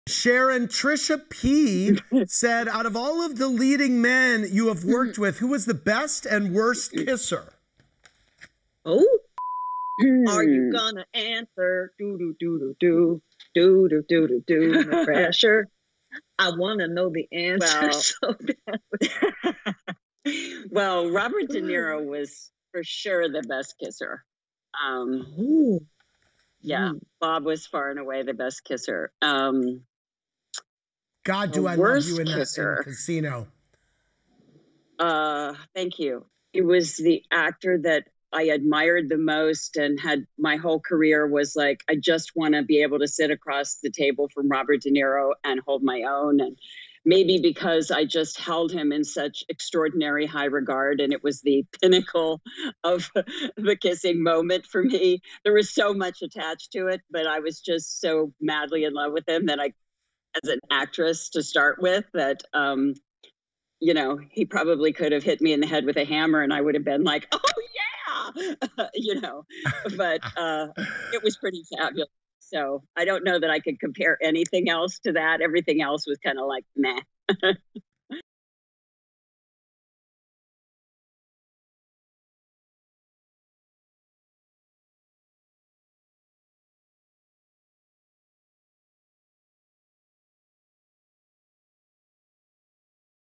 Sharon, Trisha P said, out of all of the leading men you have worked with, who was the best and worst kisser? Oh, are you gonna answer? Do do do do do do do do do. No pressure. I want to know the answer. Well, Robert De Niro was for sure the best kisser. Yeah, Bob was far and away the best kisser. God, do I love you in that Casino. Thank you. He was the actor that I admired the most, and had my whole career was like, I just want to be able to sit across the table from Robert De Niro and hold my own. And maybe because I just held him in such extraordinary high regard, and it was the pinnacle of the kissing moment for me. There was so much attached to it, but I was just so madly in love with him that I, as an actress to start with, that, you know, he probably could have hit me in the head with a hammer and I would have been like, oh yeah, you know, but it was pretty fabulous. So I don't know that I could compare anything else to that. Everything else was kind of like, meh.